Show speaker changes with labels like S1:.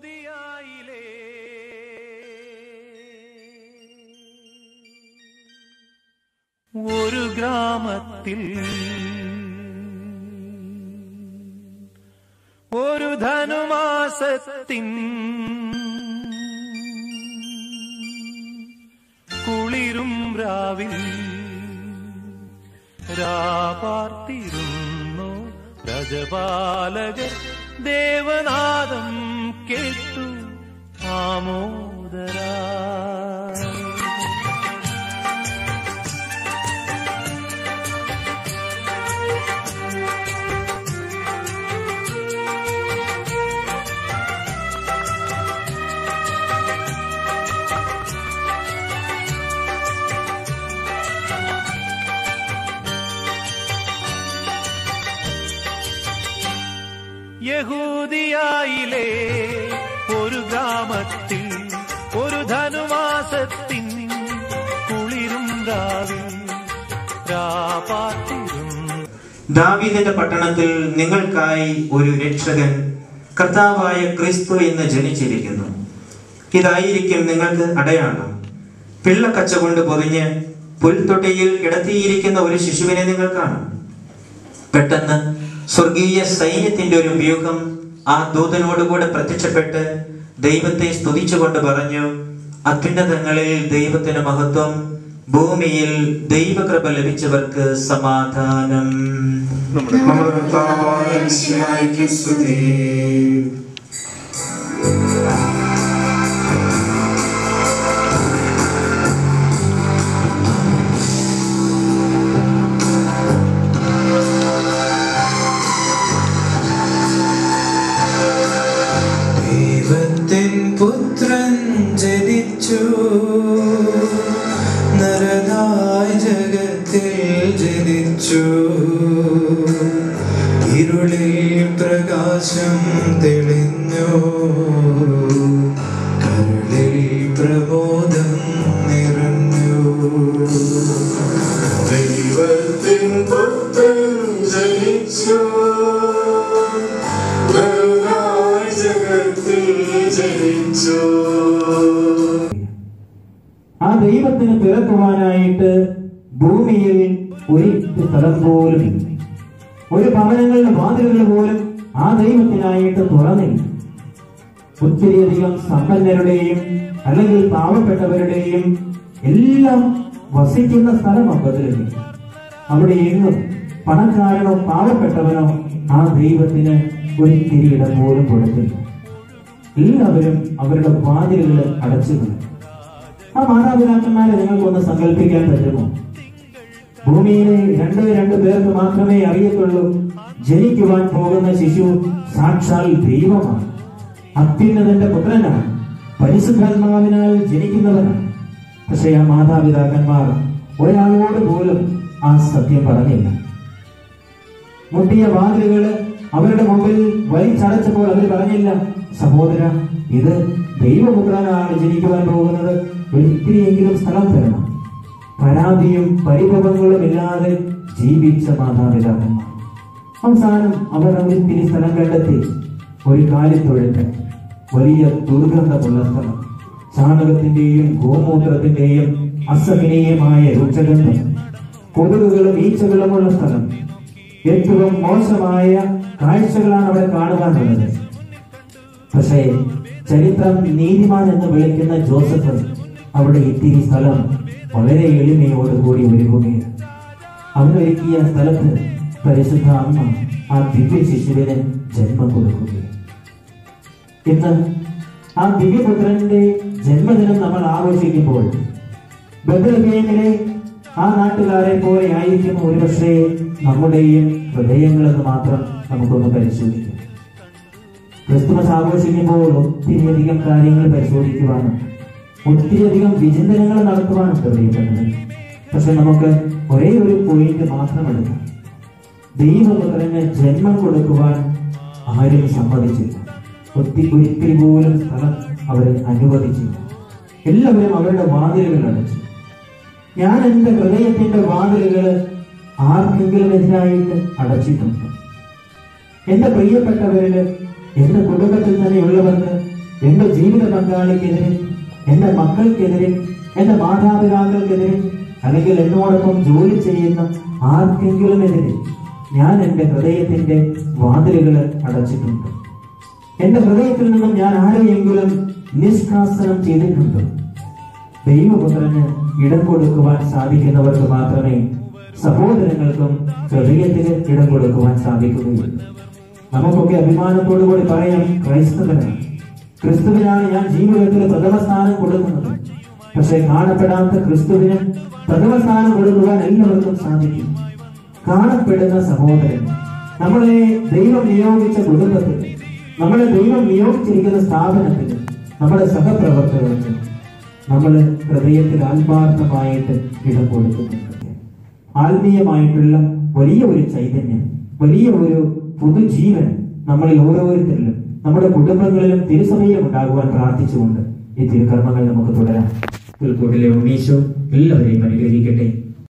S1: ഒരു ഗ്രാമത്തിൽ ഒരു ധനുമാസത്തിൻ കുളിരും രാവിൽ രാപാർത്തിരുന്നു രജപാലകർ ദേവനാദം കേട്ടു ആമോദരാ. യഹൂദിയായിലെ ഒരു ഗ്രാമത്തിൽ ഒരു ധനുമാസത്തിൻ കുളിരും രാവിൽ രാപാർത്തിരുന്നു.
S2: ദാവീദിന്റെ പട്ടണത്തിൽ നിങ്ങൾക്കായി ഒരു രക്ഷകൻ കർത്താവായ ക്രിസ്തു എന്ന് ജനിച്ചിരിക്കുന്നു. ഇതായിരിക്കും നിങ്ങൾക്ക് അടയാളം. പിള്ളക്കച്ച കൊണ്ട് പൊതിഞ്ഞ് പുൽത്തൊട്ടിയിൽ കിടത്തിയിരിക്കുന്ന ഒരു ശിശുവിനെ നിങ്ങൾ കാണും. പെട്ടെന്ന് സ്വർഗീയ സൈന്യത്തിന്റെ ഒരു വ്യൂഹം ആ ദൂതനോടുകൂടെ പ്രത്യക്ഷപ്പെട്ട് ദൈവത്തെ സ്തുതിച്ചുകൊണ്ട് പറഞ്ഞു, അത്യുന്നതങ്ങളിൽ ദൈവത്തിന് മഹത്വം, ഭൂമിയിൽ ദൈവകൃപ ലഭിച്ചവർക്ക് സമാധാനം.
S3: പുത്രൻ ജനിച്ചു, നരനായി ജഗത്തിൽ ജനിച്ചു. ഇരുളിൽ പ്രകാശം തെളിഞ്ഞു, കരുളിൽ പ്രബോധം നിറഞ്ഞു. ദൈവത്തിൻ പുത്രൻ ജനിച്ചു,
S2: ആ ദൈവത്തിന് പിറക്കുവാനായിട്ട് ഭൂമിയിൽ ഒരു സ്ഥലം പോലും, ഒരു ഭവനങ്ങളുടെ വാതിലുകൾ പോലും ആ ദൈവത്തിനായിട്ട് തുറന്നില്ല. ഒത്തിരിയധികം സമ്പന്നരുടെയും അല്ലെങ്കിൽ പാവപ്പെട്ടവരുടെയും എല്ലാം വസിക്കുന്ന സ്ഥലമാണ് ബദലഹേം. അവിടെ എങ്ങും പണക്കാരനോ പാവപ്പെട്ടവനോ ആ ദൈവത്തിന് ഒരിത്തിരി ഇടം പോലും കൊടുത്തില്ല. എല്ലാവരും അവരുടെ വാതിലുകൾ അടച്ചിട്ടുണ്ട്. ആ മാതാപിതാക്കന്മാരെ നിങ്ങൾക്കൊന്ന് സങ്കല്പിക്കാൻ പറ്റുമോ? ഭൂമിയിലെ രണ്ട് പേർക്ക് മാത്രമേ അറിയത്തുള്ളൂ ജനിക്കുവാൻ പോകുന്ന ശിശു സാക്ഷാൽ ദൈവമാണ്, അത്യുന്നതന്റെ പുത്രനാണ്, പരിശുദ്ധാത്മാവിനാൽ ജനിക്കുന്നവനാണ്. പക്ഷെ ആ മാതാപിതാക്കന്മാർ ഒരാളോട് പോലും ആ സത്യം പറഞ്ഞില്ല. മുട്ടിയ വാതിലുകള് അവരുടെ മുമ്പിൽ വലിച്ചടച്ചപ്പോൾ അവർ പറഞ്ഞില്ല, സഹോദര, ഇത് ദൈവപുത്രനാണ് ജനിക്കുവാൻ പോകുന്നത്, ഒരിത്തിരിയെങ്കിലും സ്ഥലം തരണം. പരാതിയും പരിഭവങ്ങളും ഇല്ലാതെ ജീവിച്ച മാതാപിതാക്കന്മാർ അവസാനം അവർ ഒരിത്തിരി സ്ഥലം കണ്ടെത്തി. ഒരു കാലിത്തൊഴുത്ത്, വലിയ ദുർഗന്ധമുള്ള സ്ഥലം, ചാണകത്തിന്റെയും ഗോമൂത്രത്തിന്റെയും അസഹനീയമായ രുചഗന്ധം, കൊതുകുകളും ഈച്ചകളുമുള്ള സ്ഥലം. ഏറ്റവും മോശമായ കാഴ്ചകളാണ് അവിടെ കാണുവാനുള്ളത്. പക്ഷേ ചരിത്രം നീതിമാൻ എന്ന് വിളിക്കുന്ന ജോസഫ് അവിടെ ഇത്തിരി സ്ഥലം വളരെ എളിമയോടുകൂടി ഒരുങ്ങുകയാണ്. അവനൊരുക്കിയ സ്ഥലത്ത് പരിശുദ്ധ അമ്മ ആ ദിവ്യ ശിശുവിന് ജന്മം കൊടുക്കുകയാണ്. ഇന്ന് ആ ദിവ്യപുത്രന്റെ ജന്മദിനം നമ്മൾ ആഘോഷിക്കുമ്പോൾ ബത്ലഹേമിലെ ആ നാട്ടുകാരെ പോലെ ആയിരിക്കും ഒരുപക്ഷെ നമ്മുടെയും ഹൃദയങ്ങളെന്ന് മാത്രം നമുക്കൊന്ന് പരിശോധിക്കാം. ക്രിസ്തുമസ് ആഘോഷിക്കുമ്പോൾ ഒത്തിരിയധികം കാര്യങ്ങൾ പരിശോധിക്കുവാനും ഒത്തിരിയധികം വിചിന്തനങ്ങൾ നടത്തുവാനും പ്രിയപ്പെട്ടത്. പക്ഷെ നമുക്ക് ഒരേ ഒരു പോയിന്റ് മാത്രം എടുക്കാം. ദൈവപുത്രന് ജന്മം കൊടുക്കുവാൻ ആരും സമ്മതിച്ചില്ല. ഒരിത്തിരി പോലും സ്ഥലം അവർ അനുവദിച്ചില്ല. എല്ലാവരും അവരുടെ വാതിലുകൾ അടച്ചു. ഞാൻ എന്റെ ഹൃദയത്തിന്റെ വാതിലുകൾ ആർക്കെങ്കിലും എതിരായിട്ട് അടച്ചിട്ടുണ്ട്. എന്റെ പ്രിയപ്പെട്ടവരില്, എന്റെ കുടുംബത്തിൽ തന്നെയുള്ളവർക്ക് എന്റെ ജീവിത പങ്കാളിക്കെതിരെ, എന്റെ മക്കൾക്കെതിരെ, എന്റെ മാതാപിതാക്കൾക്കെതിരെ, അല്ലെങ്കിൽ എന്നോടൊപ്പം ജോലി ചെയ്യുന്ന ആർക്കെങ്കിലും എതിരെ ഞാൻ എന്റെ ഹൃദയത്തിന്റെ വാതിലുകൾ അടച്ചിട്ടുണ്ട്. എന്റെ ഹൃദയത്തിൽ നിന്നും ഞാൻ ആരെയെങ്കിലും നിഷ്കാസനം ചെയ്തിട്ടുണ്ട്. ദൈവപുത്രന് ഇടം കൊടുക്കുവാൻ സാധിക്കുന്നവർക്ക് മാത്രമേ സഹോദരങ്ങൾക്കും ഹൃദയത്തിന് ഇടം കൊടുക്കുവാൻ സാധിക്കുകയുള്ളൂ. നമുക്കൊക്കെ അഭിമാനത്തോടു കൂടി പറയാം, ക്രൈസ്തവനാണ്, ക്രിസ്തുവിനാണ് ഞാൻ ജീവിതത്തിൽ പ്രഥമ സ്ഥാനം കൊടുക്കുന്നത്. പക്ഷെ കാണപ്പെടാത്ത ക്രിസ്തുവിന് പ്രഥമ സ്ഥാനം കൊടുക്കുവാൻ എല്ലാവർക്കും സാധിക്കും. കാണപ്പെടുന്ന സഹോദരൻ, നമ്മളെ ദൈവം നിയോഗിച്ച കുടുംബത്തിൽ, നമ്മളെ ദൈവം നിയോഗിച്ചിരിക്കുന്ന സ്ഥാപനത്തിൽ, നമ്മുടെ സഹപ്രവർത്തകർക്ക് നമ്മൾ ഹൃദയത്തിൽ ആത്മാർത്ഥമായിട്ട് ഇടം കൊടുക്കുന്നുണ്ട്. ആത്മീയമായിട്ടുള്ള വലിയ ഒരു ചൈതന്യം, വലിയ ഒരു പുതുജീവൻ നമ്മളിൽ ഓരോരുത്തരിലും, നമ്മുടെ കുടുംബങ്ങളിലും തിരുസഭയിലും ഉണ്ടാകുവാൻ പ്രാർത്ഥിച്ചുകൊണ്ട് ഈ തിരുക്കർമ്മങ്ങൾ നമുക്ക് തുടരാം. പുൽക്കൂട്ടിലെ ഉണ്ണീശോ എല്ലാവരെയും അനുഗ്രഹിക്കട്ടെ.